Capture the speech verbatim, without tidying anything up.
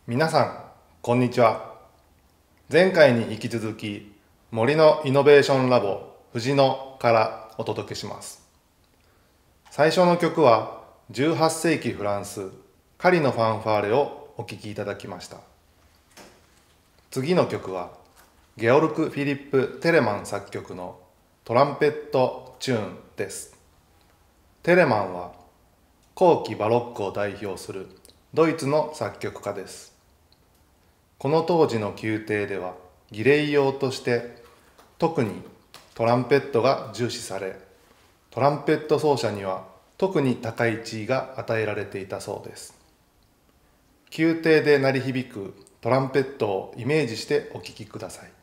皆さんこんにちは。前回に引き続き森のイノベーションラボ藤野からお届けします。最初の曲はじゅうはっせいきフランスカリのファンファーレをお聴きいただきました。次の曲はゲオルク・フィリップ・テレマン作曲のトランペットチューンです。テレマンは後期バロックを代表するドイツの作曲家です。この当時の宮廷では儀礼用として特にトランペットが重視され、トランペット奏者には特に高い地位が与えられていたそうです。宮廷で鳴り響くトランペットをイメージしてお聴きください。